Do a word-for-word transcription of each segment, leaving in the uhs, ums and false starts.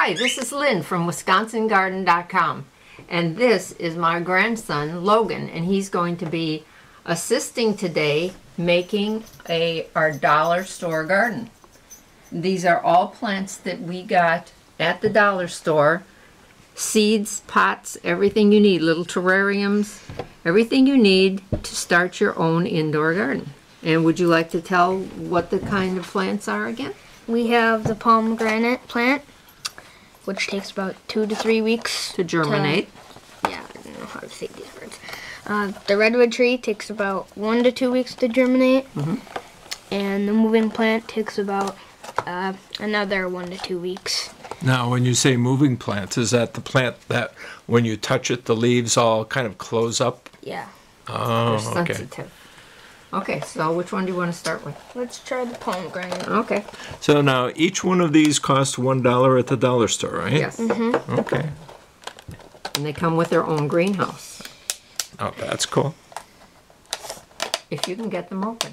Hi, this is Lynn from Wisconsin Garden dot com, and this is my grandson Logan, and he's going to be assisting today making a our dollar store garden. These are all plants that we got at the dollar store. Seeds, pots, everything you need, little terrariums, everything you need to start your own indoor garden. And would you like to tell what the kind of plants are again? We have the pomegranate plant, which takes about two to three weeks To germinate. To, yeah, I don't know how to say these words. Uh, the redwood tree takes about one to two weeks to germinate, Mm-hmm. and the moving plant takes about uh, another one to two weeks. Now, when you say moving plant, is that the plant that when you touch it, the leaves all kind of close up? Yeah. Oh, They're okay. sensitive. Okay, so which one do you want to start with? Let's try the pomegranate. Okay. So now each one of these costs one dollar at the dollar store, right? Yes. Mm-hmm. Okay. And they come with their own greenhouse, Oh, that's cool. if you can get them open.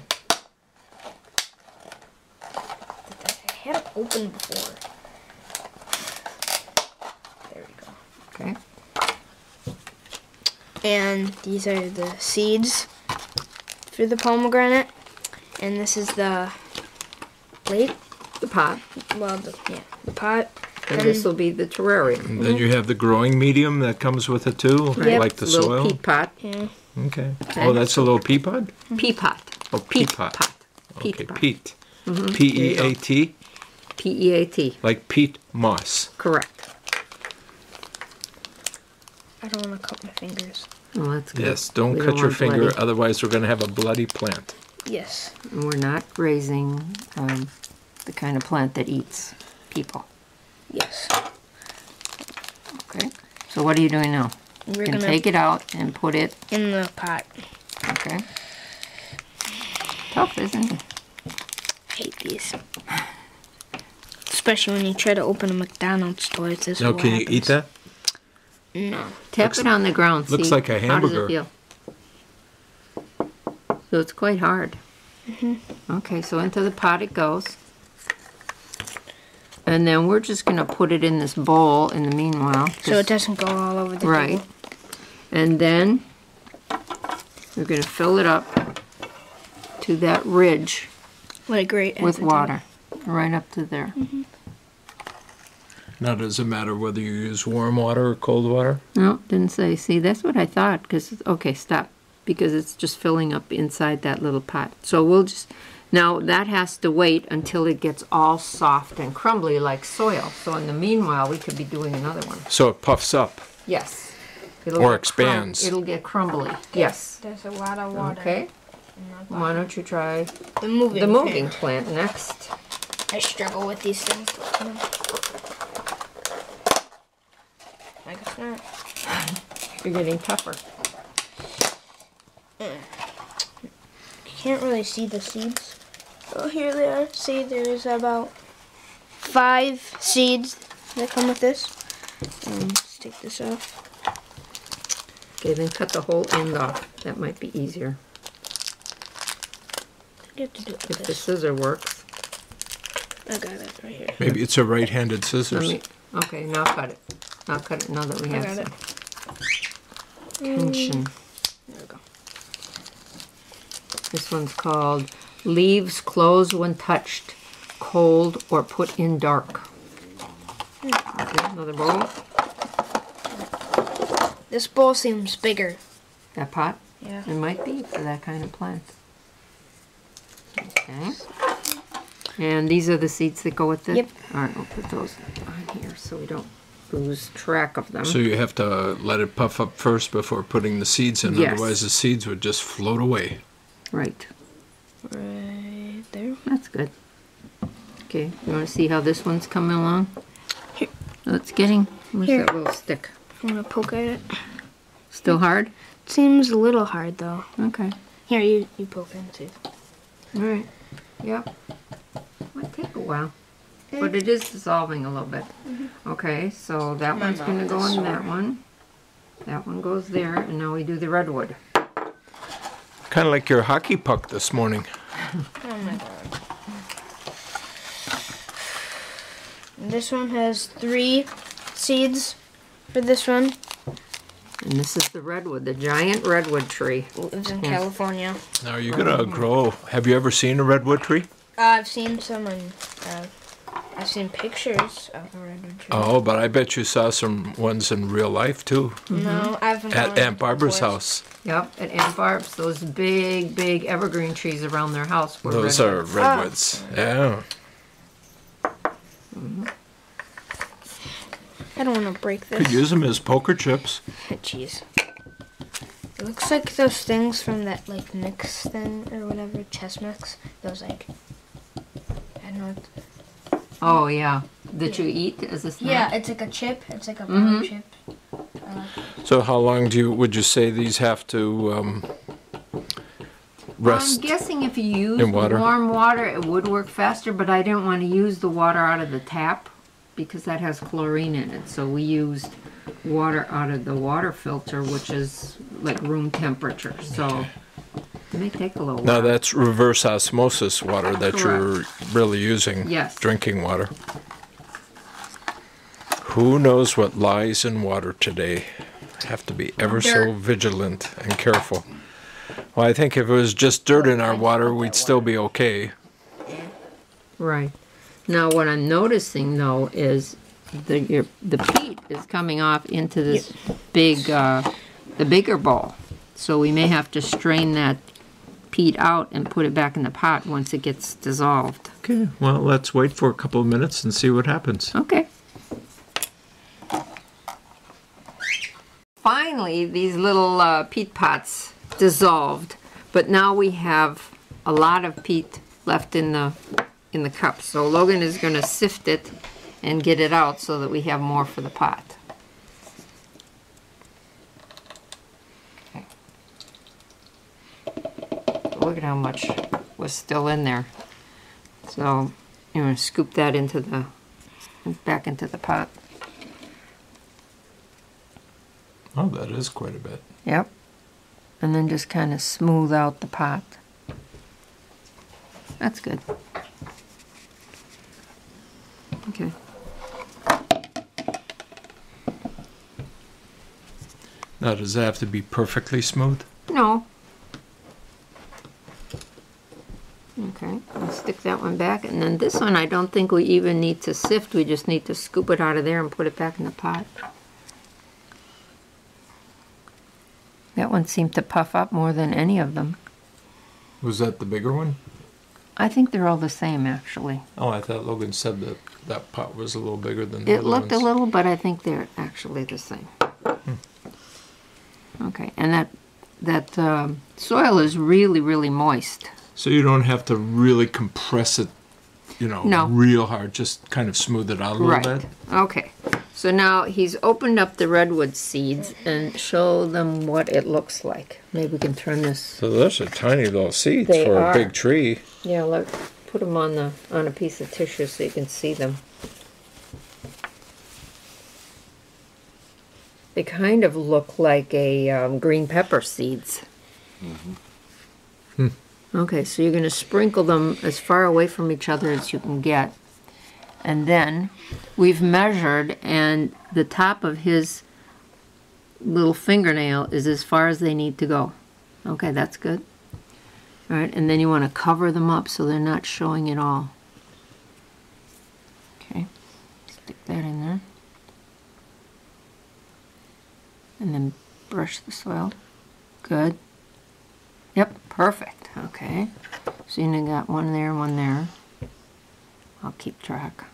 I had it open before. There we go. Okay. And these are the seeds for the pomegranate, and this is the plate. The pot. Well, the, yeah, the pot. And this will be the terrarium. And then you have the growing medium that comes with it too, Yep. like the little soil. peat pot. Yeah. Okay. Oh, that's a little pea pod? Pea pot. Oh, Peat peat pot. pot. Peat Okay, pot. peat. Mm-hmm. P E A T, P E A T. like peat moss. Correct. I don't want to cut my fingers. Oh, that's good. Yes, don't We cut your want finger, bloody. otherwise we're going to have a bloody plant. Yes. And we're not raising um, the kind of plant that eats people. Yes. Okay. So what are you doing now? We're You can gonna take it out and put it. in the pot. Okay. Tough, isn't it? I hate these. Especially when you try to open a McDonald's toy. This is Now, what can you happens. eat that? No. Tap Looks- it on the ground. looks see like a How does hamburger. it feel? So it's quite hard. Mm-hmm. Okay, so into the pot it goes. And then we're just going to put it in this bowl in the meanwhile. So it doesn't go all over the Right. table. And then we're going to fill it up to that ridge What a great with attitude. water. Right up to there. Now, does it matter whether you use warm water or cold water? No, didn't say. See, that's what I thought. Because okay, stop. Because it's just filling up inside that little pot. So we'll just now that has to wait until it gets all soft and crumbly like soil. So in the meanwhile, we could be doing another one. So it puffs up. Yes. It'll Or get crum- expands. It'll get crumbly. Yes. There's a lot of water. Okay. Why don't you try The moving. the moving plant. plant next? I struggle with these things. I guess not. You're getting tougher. You can't really see the seeds. Oh, here they are. See, there's about five seeds that come with this. Um, let's take this off. Okay, then cut the whole end off. That might be easier You have to do it if with the this. scissor works. I got it right here. Maybe it's a right-handed Let scissors. me, okay, now cut it. Now cut it. Now that we I have got some it. tension. There we go. This one's called Leaves Close When Touched, Cold or Put in Dark. Okay, another bowl. This bowl seems bigger. That pot? Yeah. It might be for that kind of plant. Okay. And these are the seeds that go with it? Yep. All right, we'll put those on here so we don't lose track of them. So you have to let it puff up first before putting the seeds in, Yes. otherwise the seeds would just float away. Right. Right there. That's good. Okay, you want to see how this one's coming along? Here. Oh, it's getting, where's Here. that little stick? I'm gonna poke at it. Still hard? Seems a little hard though. Okay. Here, you you poke it and see. All right. Yep. Might take a while. But it is dissolving a little bit. Okay, so that one's going to go in that one. That one goes there, and now we do the redwood. Kind of like your hockey puck this morning. Oh my god. And this one has three seeds for this one. And this is the redwood, the giant redwood tree. Lives in Yes. California. Now you're gonna grow. Have you ever seen a redwood tree? Uh, I've seen some in, uh, I've seen pictures of a redwood tree. Oh, but I bet you saw some ones in real life too. No, I haven't. At gone Aunt Barbara's before. house. Yep, at Aunt Barb's, those big, big evergreen trees around their house were Those redwoods. are redwoods. Yeah. I don't want to break this. Could use them as poker chips. Jeez. It looks like those things from that like mix thing or whatever, chess mix. Those like, I don't know. Oh, yeah, that you eat as a snack? Yeah, it's like a chip. It's like a brown Mhm. chip. I like it. So how long do you would you say these have to um, rest? I'm guessing if you use in water? warm water, it would work faster, but I didn't want to use the water out of the tap because that has chlorine in it. So we used water out of the water filter, which is like room temperature. So it may take a little Now while. that's reverse osmosis water that you're really using. Yes. Drinking water. Who knows what lies in water today? Have to be ever so Dirt. vigilant and careful. Well, I think if it was just dirt in our water, we'd still be okay. Right. Now what I'm noticing though is the your, the peat is coming off into this big uh, the bigger bowl. So we may have to strain that peat out and put it back in the pot once it gets dissolved. Okay, well, let's wait for a couple of minutes and see what happens. Okay. Finally, these little uh, peat pots dissolved, but now we have a lot of peat left in the in the cup. So Logan is going to sift it and get it out so that we have more for the pot. Okay. Look at how much was still in there. So you're going to scoop that into the back into the pot. Oh, that is quite a bit. Yep. And then just kind of smooth out the pot. That's good. Okay. Now, does it have to be perfectly smooth? No. Okay, I'll stick that one back. And then this one, I don't think we even need to sift. We just need to scoop it out of there and put it back in the pot. That one seemed to puff up more than any of them. Was that the bigger one? I think they're all the same, actually. Oh, I thought Logan said that that pot was a little bigger than the It other looked a ones. little, but I think they're actually the same. Okay, and that that um, soil is really, really moist. So you don't have to really compress it, you know, No. real hard. Just kind of smooth it out a little Right. bit. Okay. So now he's opened up the redwood seeds and show them what it looks like. Maybe we can turn this. So those are tiny little seeds They for are. a big tree. Yeah, look. Put them on the on a piece of tissue so you can see them. They kind of look like a um, green pepper seeds. Hmm. Okay, so you're going to sprinkle them as far away from each other as you can get. And then we've measured, and the top of his little fingernail is as far as they need to go. Okay, that's good. All right, and then you want to cover them up so they're not showing at all. Okay, stick that in there. And then brush the soil. Good. Yep, perfect. Okay. So you got one there, one there. I'll keep track.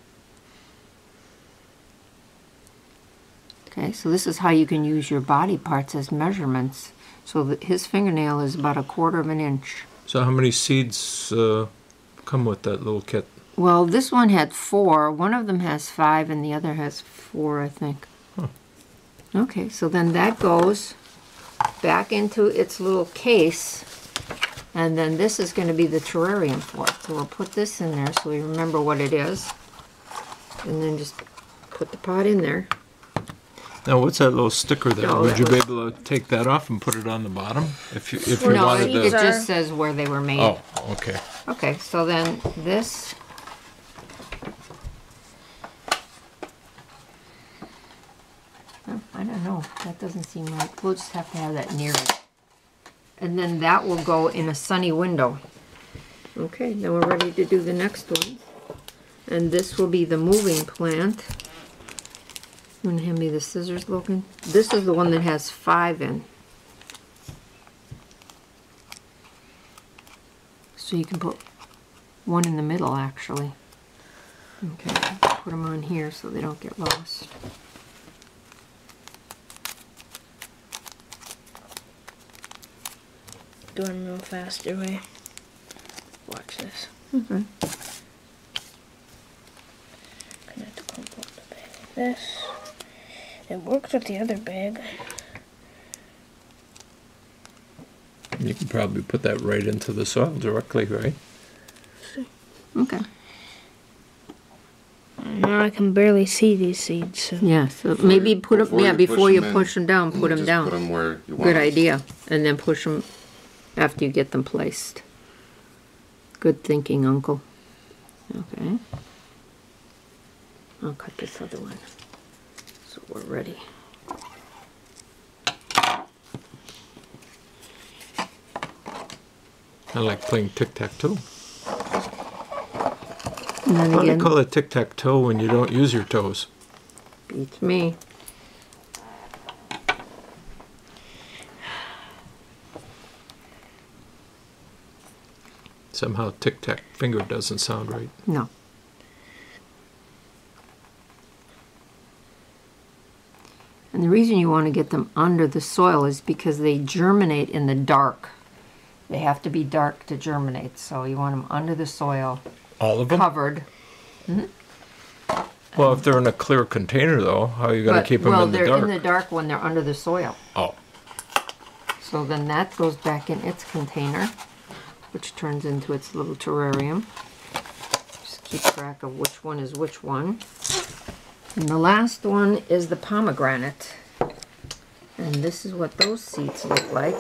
Okay, so this is how you can use your body parts as measurements. So that his fingernail is about a quarter of an inch. So how many seeds uh, come with that little kit? Well, this one had four. One of them has five, and the other has four, I think. Huh. Okay, so then that goes back into its little case, and then this is going to be the terrarium for it. So we'll put this in there so we remember what it is, and then just put the pot in there. Now, what's that little sticker there? No, Would that you be was- able to take that off and put it on the bottom if you if you No, wanted it, to? it just says where they were made. Oh, okay. Okay, so then this I don't know. That doesn't seem right. We'll just have to have that near it. And then that will go in a sunny window. Okay, then we're ready to do the next one. And this will be the moving plant. You want to hand me the scissors, Logan? This is the one that has five in. So you can put one in the middle, actually. Okay, put them on here so they don't get lost. Doing real faster way. Watch this. Okay. Gonna have to crumple up the bag like this. It works with the other bag. You can probably put that right into the soil directly, right? Okay. Now I can barely see these seeds. So. Yeah, so maybe put them, before yeah, you before push you 'em in, push them down, put them Just down. put them where you want. Good 'em. idea. And then push them after you get them placed. Good thinking, Uncle. Okay. I'll cut this other one. So we're ready. I like playing tic-tac-toe. And then Why do you again, call it tic-tac-toe when you don't use your toes? beats me. Somehow tic-tac finger doesn't sound right. No. And the reason you want to get them under the soil is because they germinate in the dark. They have to be dark to germinate, so you want them under the soil, All of them? covered. Well, if they're in a clear container, though, how are you going to But- keep them well, in the they're dark? in the dark when they're under the soil. Oh, So then that goes back in its container, which turns into its little terrarium. Just keep track of which one is which one. And the last one is the pomegranate. And this is what those seeds look like.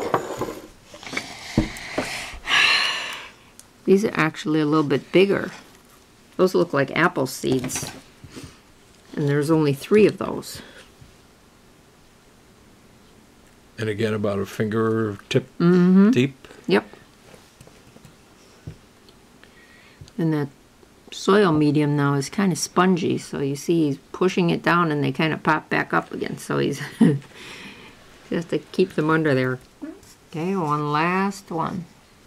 These are actually a little bit bigger. Those look like apple seeds. And there's only three of those. and again about a finger tip Mm-hmm. deep. Yep. And that soil medium now is kind of spongy, so you see he's pushing it down and they kind of pop back up again. So he's just to keep them under there. Okay, one last one.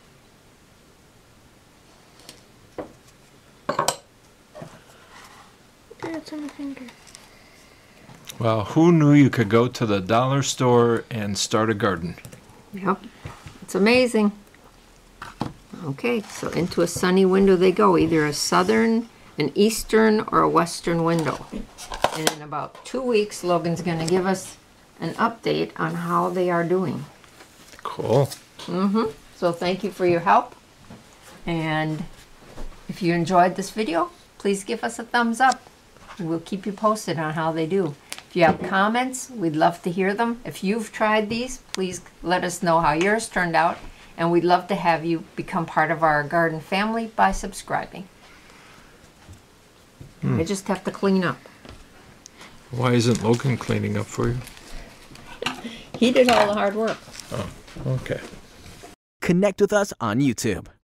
Yeah, it's on my finger. Well, who knew you could go to the dollar store and start a garden? Yep, it's amazing. Okay, so into a sunny window they go, either a southern, an eastern, or a western window. And in about two weeks, Logan's going to give us an update on how they are doing. Cool. Mm-hmm. So thank you for your help. And if you enjoyed this video, please give us a thumbs up. And we'll keep you posted on how they do. If you have comments, we'd love to hear them. If you've tried these, please let us know how yours turned out. And we'd love to have you become part of our garden family by subscribing. Hmm. I just have to clean up. Why isn't Logan cleaning up for you? He did all the hard work. Okay. Connect with us on YouTube.